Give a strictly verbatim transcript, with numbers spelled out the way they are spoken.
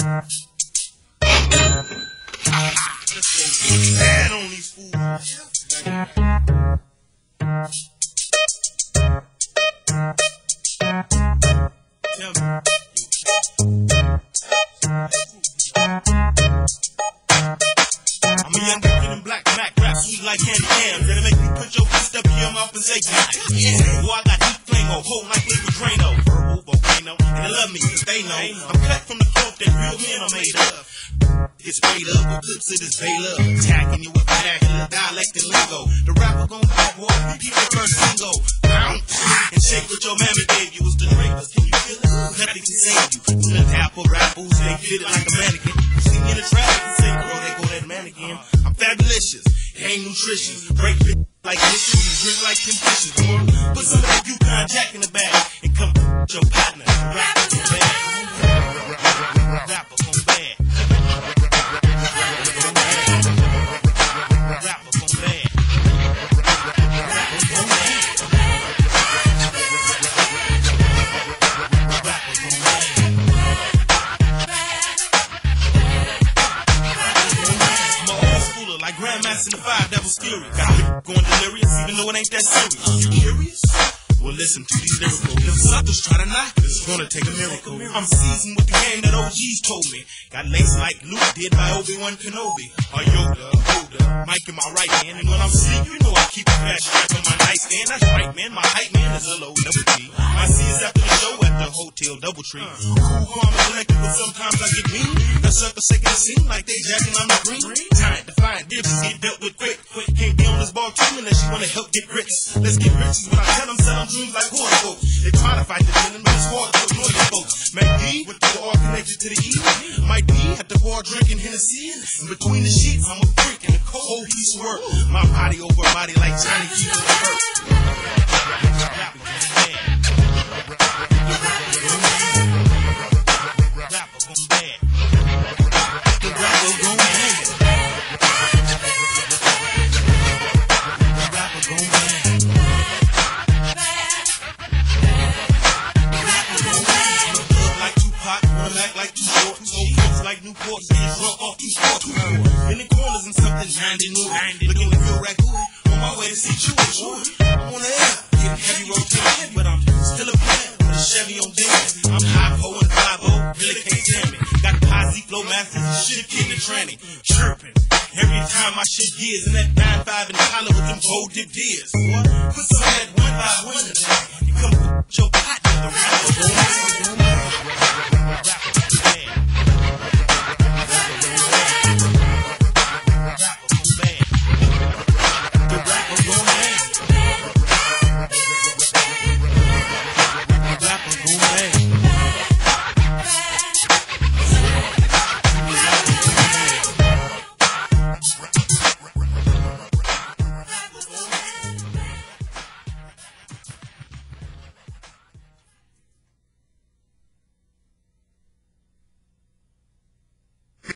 Bad on these fools. Tell me. I'm a young kid in black Mac, rap sweet like candy yams. That'll make me put your fist up in your mouth and say, yeah. Boy, I got heat flame on, hold like liquid Drano. Verbal volcano, and they love me, cause they know I'm cut from the cloth that real men are made of. It's made up with clips of this veil up, attacking you with vernacular dialect and lingo. The rapper gon' back, boy, repeat the first single. Bounce and shake what your mammy gave you. It's the Drapers, can you feel it? Nothing can save you. From the dapper rappers, they fit it like a mannequin. You see me in the traffic and say, girl, they go that mannequin. I'm fabulous, ain't nutritious. Break it like dishes and drink like conditions. Put some of that Yukon Jack in the bag and come with your partner. Rapper gon' bad. Rapper gon' bad. Like Grandmaster in the Five Devils Fury. Got me going delirious even though it ain't that serious. You curious? Well, listen to these lyrical. If suckers try to knock it, it's gonna take a miracle. I'm seasoned with the game that O Gs told me. Got lace like Luke did by Obi-Wan Kenobi. Or Yoda, Yoda, Mike in my right hand. And when I'm sleep, you know I keep a fat strap on my nightstand. That's right, man. My hype man is a low double G. I see us after the show at the Hotel Doubletree. Cool, calm, and collected, but sometimes I get mean. The suckers sick of the scene like they jacking on the green. Time to find dibs, get dealt with quick. Can't be on this ball team unless you wanna help get rich. Let's get rich is what I tell them, sell them dreams like horse folks. They try to fight the villain, but it's hard to ignore these folks. Mac D with the R connected to the E. Mike D at the bar drinking Hennessy. In between the sheets, I'm a freak in a cold piece of work. My body over body like Johnny G in the hurt. Rapper gon' bad. Rapper gon' bad. The rapper gon' bad. Rapper gon' bad. Act like two shorts, old folks like Newport, getting drunk off two sports. In the corners and something ninety new, looking to feel raccoon. On my way to see you, I'm on the air, getting heavy rotation, but I'm still a player with a Chevy on deck. I'm high po and five oh, really can't stand me. Got posse flow masters and shit kid in the tranny, chirping. Every time I shit gears in that nine five and collar with them gold dip deers. Put some of that one by one in there. You come with your pot, the rapper.